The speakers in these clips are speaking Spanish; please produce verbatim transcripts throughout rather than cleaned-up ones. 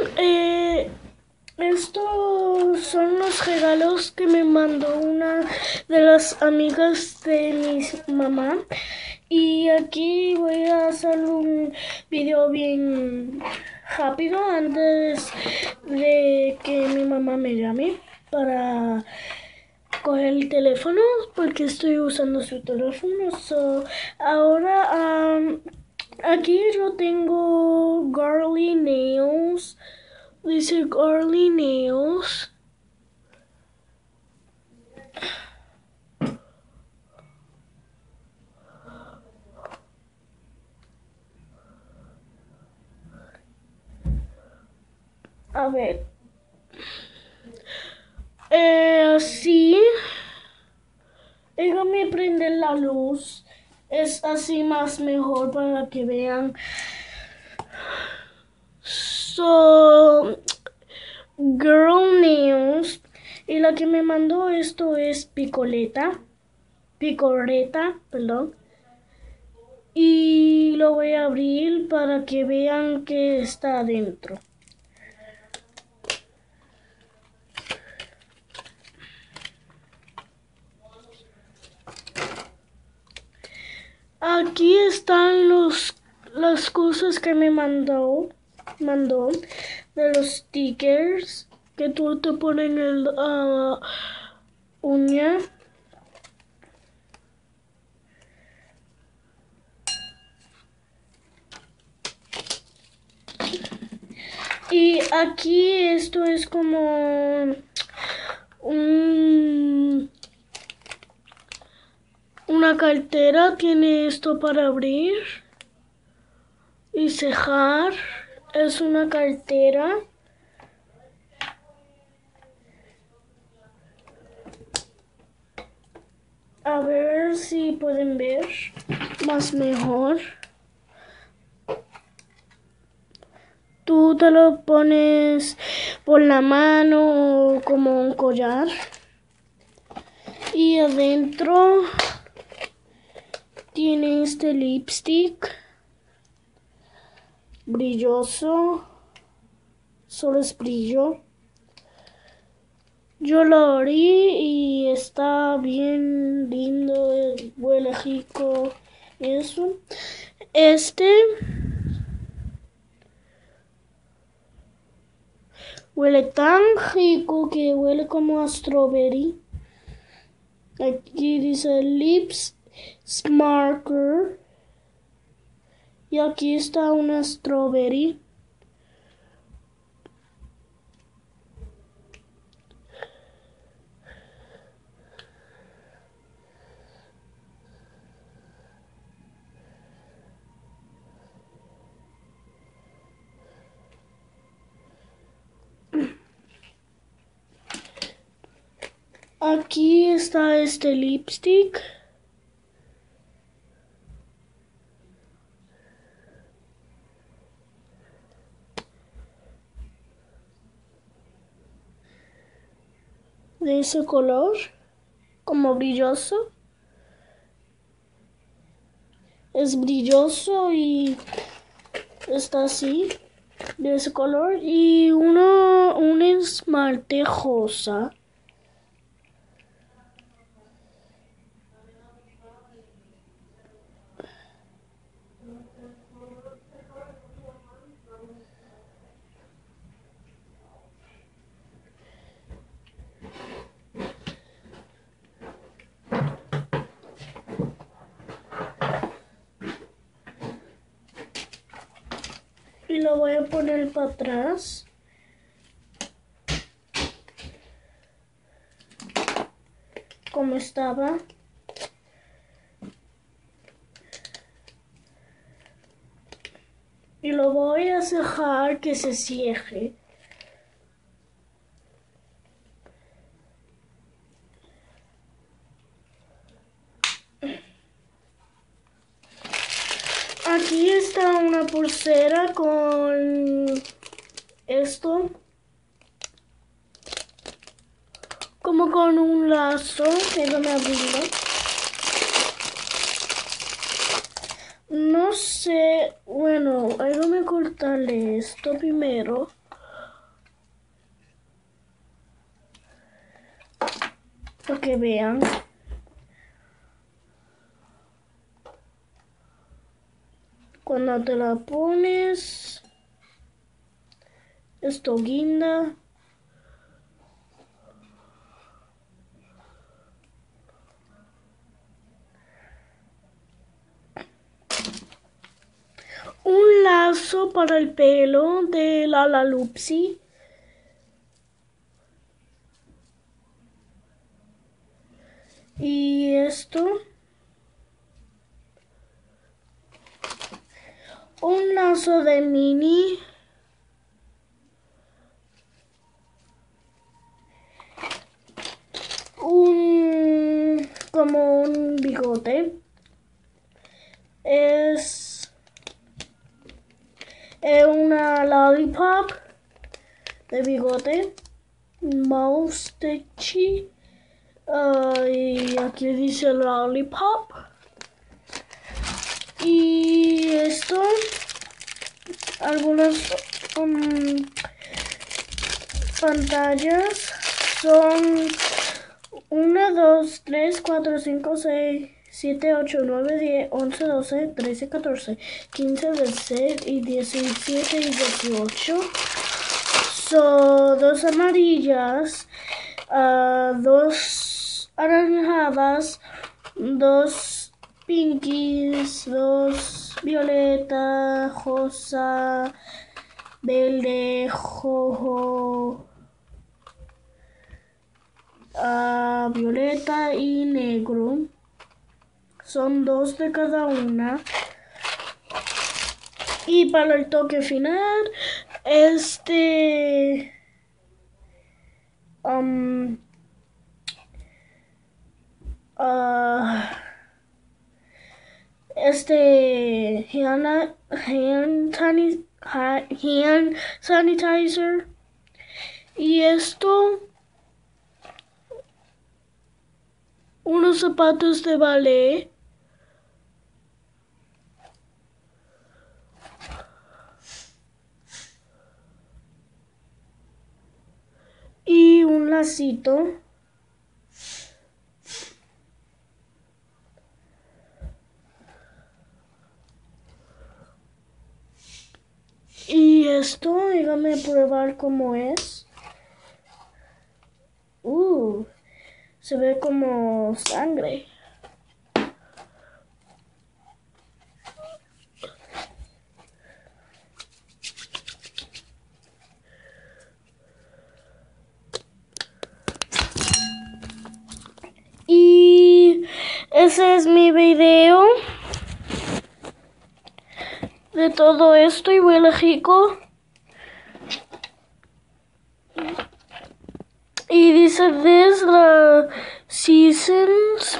eh, estos son los regalos que me mandó una de las amigas de mi mamá. Y aquí voy a hacer un video bien rápido antes de que mi mamá me llame para coger el teléfono porque estoy usando su teléfono. So, ahora um, aquí yo tengo Girly Nails. Dice Girly Nails. A ver. Eh, sí. Déjame prender la luz. Es así más mejor para que vean. So, Girl Nails. Y la que me mandó esto es Picoleta. Picoreta, perdón. Y lo voy a abrir para que vean que está adentro. Aquí están los, las cosas que me mandó, mandó de los stickers que tú te pones en el uh, uña. Y aquí esto es como un, una cartera, tiene esto para abrir y cerrar. Es una cartera. A ver si pueden ver más mejor. Tú te lo pones por la mano o como un collar. Y adentro tiene este lipstick brilloso. Solo es brillo. Yo lo abrí y está bien lindo, huele rico. Eso. Este huele tan rico que huele como a strawberry. Aquí dice Lips Smarker. Y aquí está una strawberry. Aquí está este lipstick. De ese color, como brilloso. Es brilloso y está así, de ese color. Y uno, un esmalte rosa. Y lo voy a poner para atrás. Como estaba. Y lo voy a dejar que se cierre. Aquí está una pulsera con esto. Como con un lazo. Déjame abrirlo. No sé, bueno, déjame cortarle esto primero. para que vean. Cuando te la pones, esto guinda. Un lazo para el pelo de la Lalupsi. Y esto. Un lazo de Minnie. Un como un bigote. Es eh, una lollipop de bigote. Moustache. Uh, y aquí dice lollipop. Y esto, algunas um, pantallas son uno, dos, tres, cuatro, cinco, seis, siete, ocho, nueve, diez, once, doce, trece, catorce, quince, dieciséis, y diecisiete y dieciocho. Son dos amarillas, uh, dos anaranjadas, dos pinkies, dos violeta, rosa, verde, rojo, uh, violeta y negro. Son dos de cada una. Y para el toque final, este um, uh, este hand, hand, sani- ha- hand sanitizer. Y esto, unos zapatos de ballet. Y un lacito. Y esto, dígame probar cómo es. Uh, se ve como sangre. Y ese es mi video de todo esto y huele rico. Y dice this the seasons.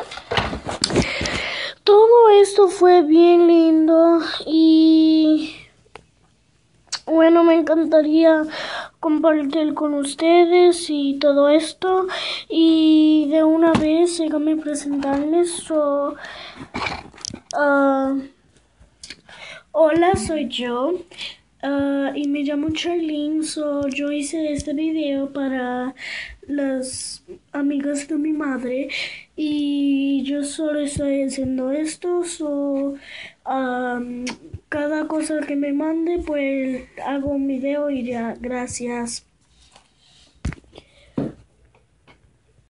Todo esto fue bien lindo y bueno, me encantaría compartir con ustedes y todo esto. Y de una vez, déjame presentarles. So, uh, hola, soy yo. Uh, y me llamo Charlene. So, yo hice este video para las amigas de mi madre. Y yo solo estoy haciendo esto. So, um, cada cosa que me mande, pues hago un video y ya. Gracias.